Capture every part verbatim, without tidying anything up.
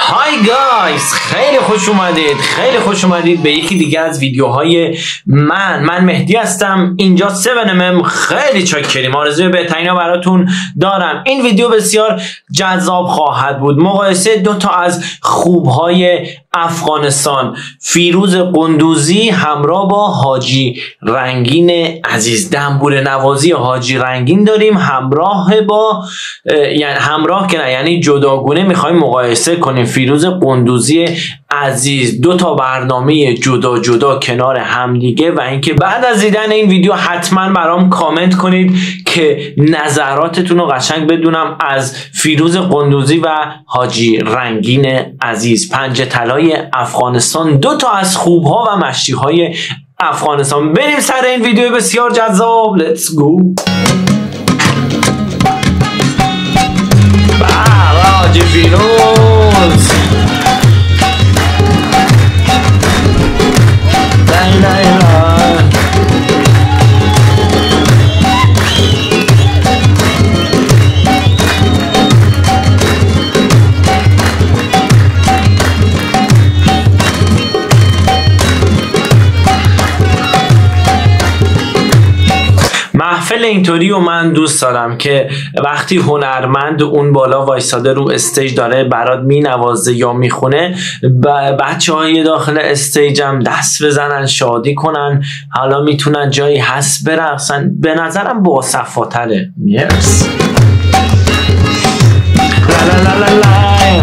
های گایز، خیلی خوش اومدید خیلی خوش اومدید به یکی دیگه از ویدیوهای من من مهدی هستم. اینجا سون ام ام. خیلی چاکریم، آرزوی بهترین ها براتون دارم. این ویدیو بسیار جذاب خواهد بود. مقایسه دو تا از خوبهای افغانستان، فیروز قندوزی همراه با حاجی رنگین عزیز. دنبور نوازی حاجی رنگین داریم همراه با یعنی همراه که نه یعنی جداگونه میخوایم مقایسه کنیم فیروز قندوزی عزیز. دو تا برنامه جدا جدا کنار همدیگه و اینکه بعد از دیدن این ویدیو حتما برام کامنت کنید که نظراتتون رو قشنگ بدونم از فیروز قندوزی و حاجی رنگین عزیز، پنجه طلای افغانستان، دو تا از خوبها و مشتیهای افغانستان. بریم سر این ویدیو بسیار جذاب. لیتس گو. حاجی فیروز لا لا لا. محفل اینطوری و من دوست دارم که وقتی هنرمند اون بالا وایساده رو استیج داره برات مینوازه یا میخونه، بچه های داخل استیج هم دست بزنن شادی کنن، حالا میتونن جایی هست برقصن. به نظرم با صفاتره. مرس لا لا لا لا.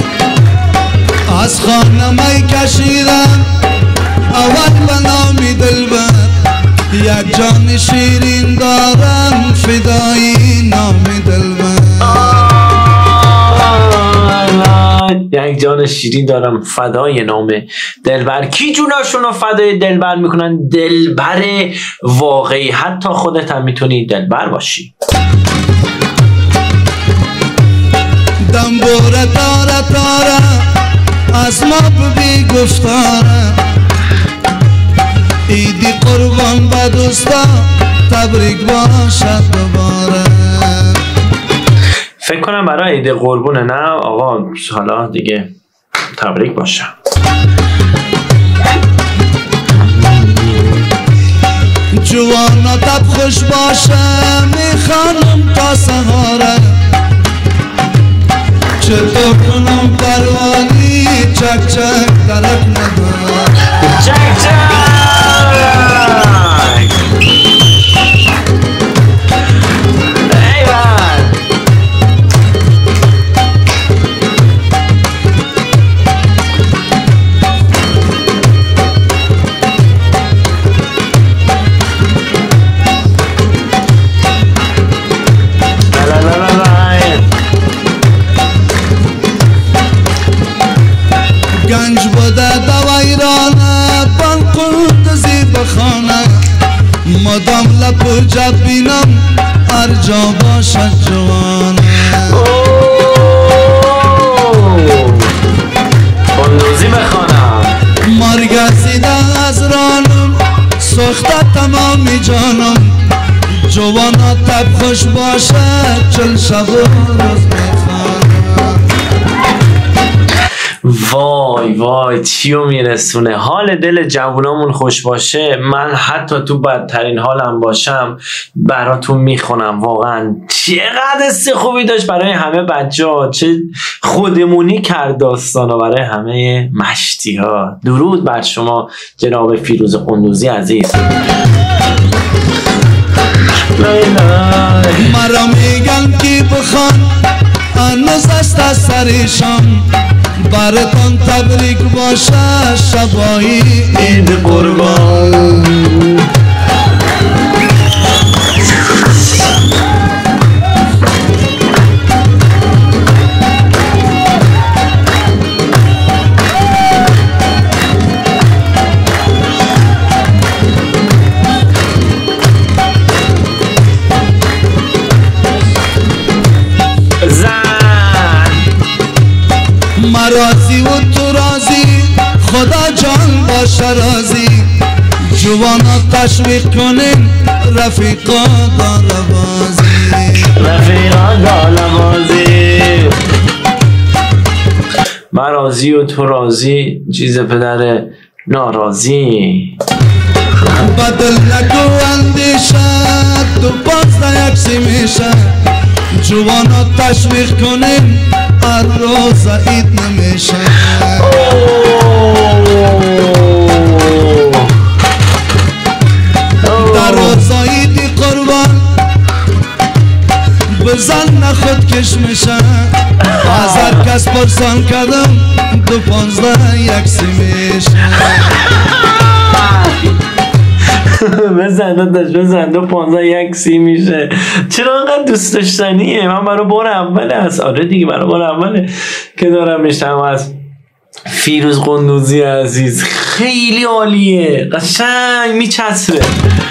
از خانمای کشیدم اول به نامی دلبر، یک جان شیرین دارم فدایی نام دلبر. یک جان شیرین دارم فدای نام دلبر. کی جوناشون رو فدای دلبر میکنن؟ دلبر واقعی. حتی خودت هم میتونی دلبر باشی. دنبوره تاره تاره از ما ببی گفتاره، ایدی قربان به دوستا تبریک باشد دوباره. فکر کنم برای عید قربونه. نه آقا، حالا دیگه تبریک باشه. جوانا تب خوش باشه میخوانم تا سهاره، چطور کنم پروانی چک چک درک نداره. چک چک گنج بوده دوایرانه بان قندوزی بخانه، مدام لب جب بینم هر جا باشد جوانه. قندوزی بخانم مرگزیده از رانم سخته تمامی جانم، جوانا تب خوش باشد چل شب و روز بخانم. وای وای چیو میرسونه. حال دل جوونامون خوش باشه. من حتی تو بدترین حالم باشم براتون میخونم. واقعا چقدر حس خوبی داشت برای همه بچه ها. چه خودمونی کرد داستانا برای همه مشتی ها. درود بر شما جناب فیروز قندوزی عزیز. مرا میگن کی بخوان هنوز است از سریشان، براتون تبریک باشه شبایی عید قربان. مرازی و تو رازی خدا جان باشه رازی، جوانا تشویق کنیم رفیقا دالبازی. رفیقا دالبازی. من راضی و تو راضی، چیز پدر ناراضی. بدل نکو اندیشه تو پانزده یکسی میشه، جوانا تشویق کنیم هر روز عید نمیشه. در روز عیدی قربان بزن نخود کش میشه، از هر کس پرسان کردم دو پانزده یکسی میشه. بزن داداش بزن، دو پانزده یک سی میشه. چرا انقدر دوست داشتنیه؟ من برای بار اوله است. آره دیگه برای بار اوله که دارم میشتم از فیروز قندوزی عزیز. خیلی عالیه، قشنگ میچسبه.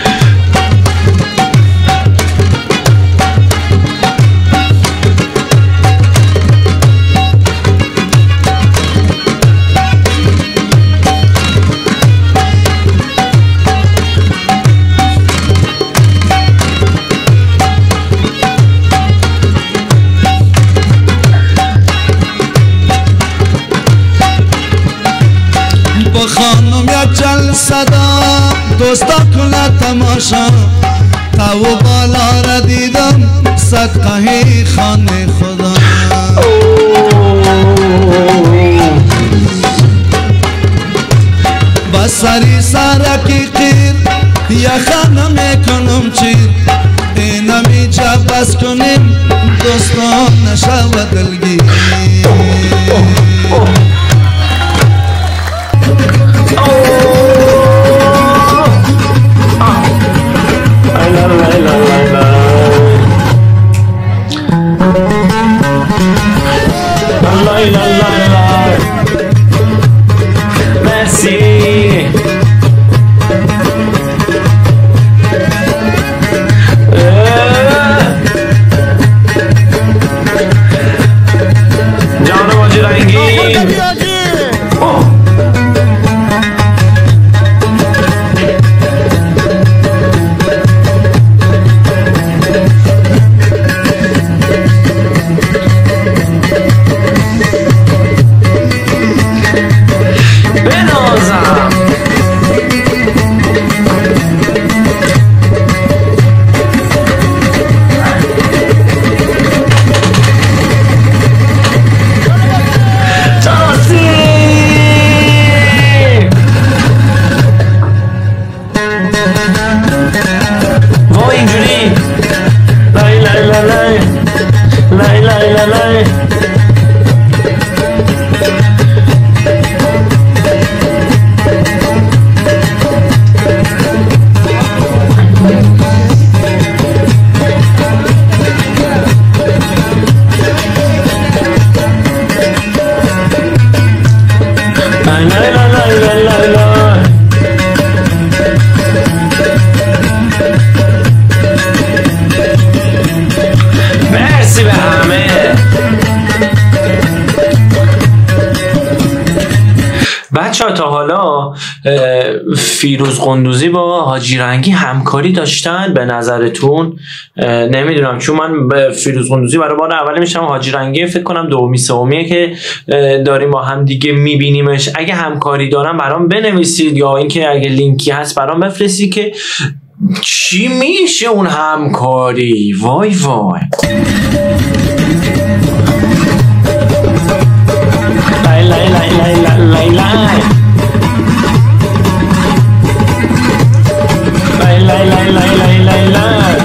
خانم یک جلسه دار دوستا کنه تماشا، تو بالا را دیدم صدقه خانه خدا. بسری سرکی قیر یخه نمیکنم چیر، اینمی جا بس کنیم دوستان نشود دلگیر. بچه‌ها تا حالا فیروز قندوزی با حاجی رنگی همکاری داشتن به نظرتون؟ نمیدونم، چون من به فیروز قندوزی برای بار اول میشم، حاجی رنگی فکر کنم دومی سومیه که داریم با هم دیگه میبینیمش. اگه همکاری دارم برام بنویسید، یا اینکه اگه لینکی هست برام بفرستید که چی میشه اون همکاری. وای وای لای لای لای لای لای لای لای لای لای لای لای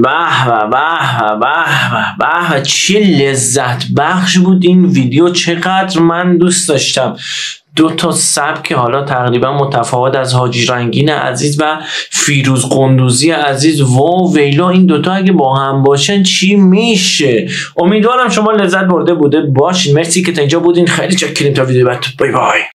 به به به به چه لذت بخش بود این ویدیو، چقدر من دوست داشتم. دو تا سبک حالا تقریبا متفاوت از حاجی رنگین عزیز و فیروز قندوزی عزیز. و ویلا این دوتا اگه با هم باشن چی میشه؟ امیدوارم شما لذت برده بوده باشین. مرسی که تا اینجا بودین، خیلی چاکریم. تا ویدیو بعد، بای بای.